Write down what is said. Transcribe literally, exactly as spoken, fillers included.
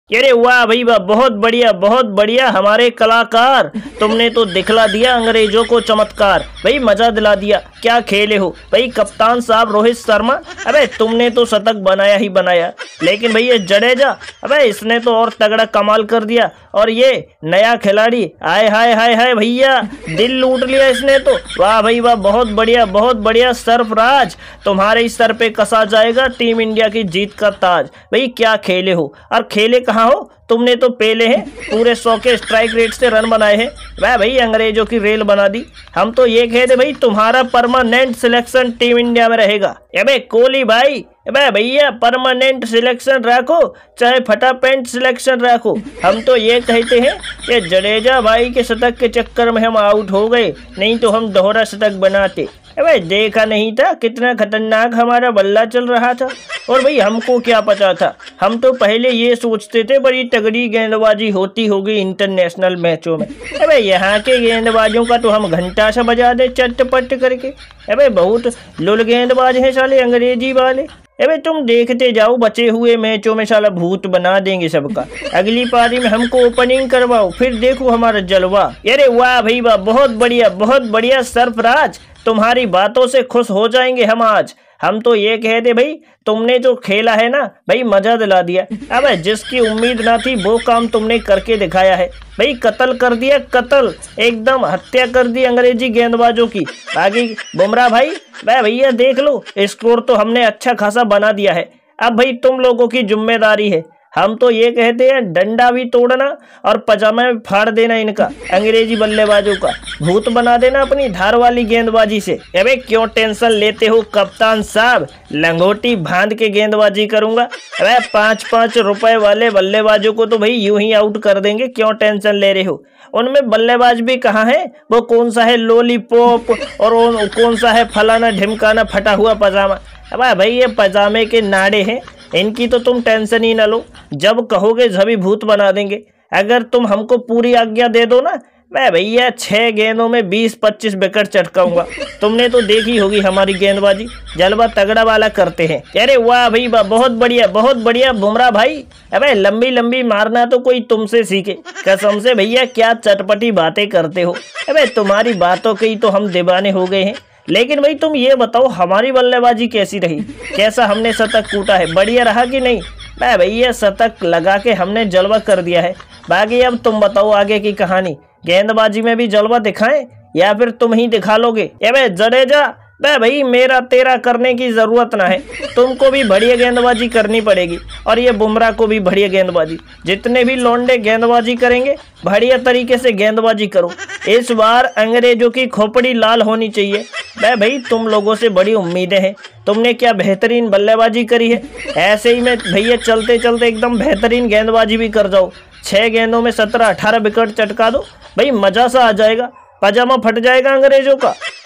अरे वाह भाई वाह, बहुत बढ़िया बहुत बढ़िया हमारे कलाकार, तुमने तो दिखला दिया अंग्रेजों को चमत्कार। भाई मजा दिला दिया, क्या खेले हो भाई कप्तान साहब रोहित शर्मा। अबे तुमने तो शतक बनाया ही बनाया, लेकिन भाई ये जडेजा, अबे इसने तो और तगड़ा कमाल कर दिया। और ये नया खिलाड़ी, आय हाय हाय हाय भैया, दिल लूट लिया इसने तो। वाह भाई वाह, बहुत बढ़िया बहुत बढ़िया सरफराज, तुम्हारे इस सर पे कसा जाएगा टीम इंडिया की जीत का ताज। भाई क्या खेले हो, और खेले कहाँ हो, तुमने तो पेले हैं, पूरे सौ के स्ट्राइक रेट से रन बनाए हैं। वह भाई अंग्रेजों की रेल बना दी। हम तो ये कह दे भाई तुम्हारा परमानेंट सिलेक्शन टीम इंडिया में रहेगा। अबे कोहली भाई, अबे भैया परमानेंट सिलेक्शन रखो चाहे फटा पेंट सिलेक्शन रखो। हम तो ये कहते हैं कि जडेजा भाई के शतक के चक्कर में हम आउट हो गए, नहीं तो हम दोहरा शतक बनाते। अबे देखा नहीं था कितना खतरनाक हमारा बल्ला चल रहा था। और भाई हमको क्या पता था, हम तो पहले ये सोचते थे बड़ी तगड़ी गेंदबाजी होती होगी इंटरनेशनल मैचों में। अबे यहाँ के गेंदबाजों का तो हम घंटा सा बजा दे चटपट करके। अबे बहुत लुल गेंदबाज हैं साले अंग्रेजी वाले। अबे तुम देखते जाओ, बचे हुए मैचों में साला भूत बना देंगे सबका। अगली पारी में हमको ओपनिंग करवाओ, फिर देखो हमारा जलवा। अरे वाह भाई वाह, बहुत बढ़िया बहुत बढ़िया सरफराज, तुम्हारी बातों से खुश हो जाएंगे हम आज। हम तो ये कह दे भाई, तुमने जो खेला है ना भाई मजा दिला दिया। अबे जिसकी उम्मीद ना थी वो काम तुमने करके दिखाया है भाई, कत्ल कर दिया कत्ल, एकदम हत्या कर दी अंग्रेजी गेंदबाजों की। बाकी बुमराह भाई, भाई भैया देख लो स्कोर तो हमने अच्छा खासा बना दिया है। अब भाई तुम लोगों की जिम्मेदारी है, हम तो ये कहते हैं डंडा भी तोड़ना और पजामा भी फाड़ देना इनका, अंग्रेजी बल्लेबाजों का भूत बना देना अपनी धार वाली गेंदबाजी से। अबे क्यों टेंशन लेते हो कप्तान साहब, लंगोटी बांध के गेंदबाजी करूंगा। अबे पाँच पाँच रुपए वाले बल्लेबाजों को तो भाई यूं ही आउट कर देंगे, क्यों टेंशन ले रहे हो। उनमें बल्लेबाज भी कहाँ है, वो कौन सा है लॉलीपॉप और कौन सा है फलाना ढिमकाना फटा हुआ पजामा। अब भाई ये पजामे के नाड़े हैं, इनकी तो तुम टेंशन ही ना लो, जब कहोगे जभी भूत बना देंगे। अगर तुम हमको पूरी आज्ञा दे दो ना, मैं भैया छह गेंदों में बीस पच्चीस विकेट चटकाऊंगा। तुमने तो देखी होगी हमारी गेंदबाजी, जलवा तगड़ा वाला करते हैं। अरे वाह भाई वाह, बहुत बढ़िया बहुत बढ़िया बुमराह भाई। अबे लंबी लंबी मारना तो कोई तुमसे सीखे, कसम से भैया क्या चटपटी बातें करते हो। अबे तुम्हारी बातों के ही तो हम दीवाने हो गए हैं। लेकिन भाई तुम ये बताओ हमारी बल्लेबाजी कैसी रही, कैसा हमने शतक कूटा है, बढ़िया रहा कि नहीं। मैं भैया शतक लगा के हमने जलवा कर दिया है। बाकी अब तुम बताओ आगे की कहानी, गेंदबाजी में भी जलवा दिखाएं या फिर तुम ही दिखा लोगे। ये जडेजा, बे भाई मेरा तेरा करने की जरूरत ना है, तुमको भी बढ़िया गेंदबाजी करनी पड़ेगी और ये बुमराह को भी बढ़िया गेंदबाजी। जितने भी लौंडे गेंदबाजी करेंगे बढ़िया तरीके से गेंदबाजी करो। इस बार अंग्रेजों की खोपड़ी लाल होनी चाहिए। बे भाई तुम लोगों से बड़ी उम्मीदें हैं, तुमने क्या बेहतरीन बल्लेबाजी करी है। ऐसे ही में भैया चलते चलते एकदम बेहतरीन गेंदबाजी भी कर जाओ, छह गेंदों में सत्रह अठारह विकेट चटका दो, भाई मजा सा आ जाएगा, पजामा फट जाएगा अंग्रेजों का।